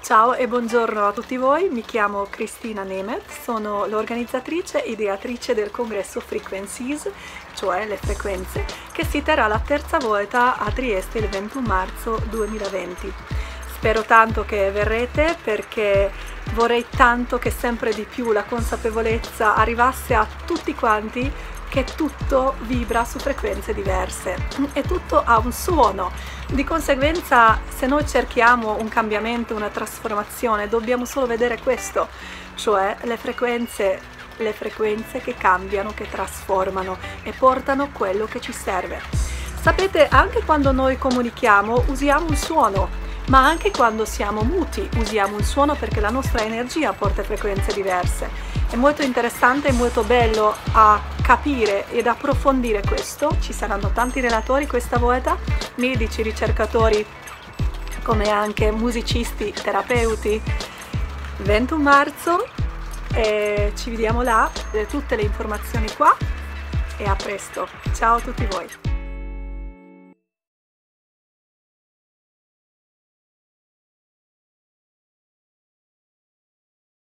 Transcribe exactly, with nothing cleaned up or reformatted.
Ciao e buongiorno a tutti voi, mi chiamo Cristina Nemeth, sono l'organizzatrice e ideatrice del congresso Frequencies, cioè le frequenze, che si terrà la terza volta a Trieste il ventuno marzo duemilaventi. Spero tanto che verrete perché vorrei tanto che sempre di più la consapevolezza arrivasse a tutti quanti che tutto vibra su frequenze diverse e tutto ha un suono. Di conseguenza, se noi cerchiamo un cambiamento, una trasformazione, dobbiamo solo vedere questo, cioè le frequenze, le frequenze che cambiano, che trasformano e portano quello che ci serve. Sapete, anche quando noi comunichiamo usiamo un suono, ma anche quando siamo muti usiamo un suono perché la nostra energia porta frequenze diverse. È molto interessante e molto bello a capire ed approfondire questo. Ci saranno tanti relatori questa volta, medici, ricercatori, come anche musicisti, terapeuti. ventuno marzo, e ci vediamo là, tutte le informazioni qua e a presto. Ciao a tutti voi!